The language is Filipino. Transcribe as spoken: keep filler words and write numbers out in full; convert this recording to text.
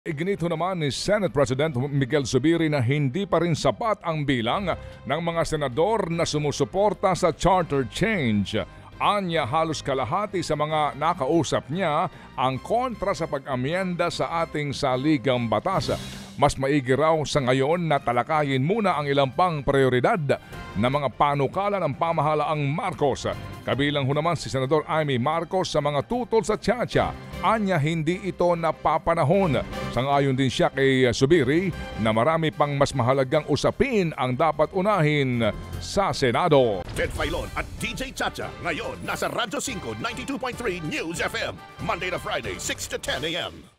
Iginito naman ni Senate President Miguel Zubiri na hindi pa rin sapat ang bilang ng mga senador na sumusuporta sa charter change. Anya halos kalahati sa mga nakausap niya ang kontra sa pag-amyenda sa ating saligang batas. Mas maigi raw sa ngayon na talakayin muna ang ilang pang prioridad na mga panukala ng pamahalaang Marcos. Kabilang ho naman si Senador Amy Marcos sa mga tutol sa Tchatcha. Anya hindi ito napapanahon. Sangayon din siya kay Zubiri na marami pang mas mahalagang usapin ang dapat unahin sa Senado. Ted Filon at D J Chacha ngayon nasa Radyo five ninety-two point three News F M Monday to Friday six to ten a m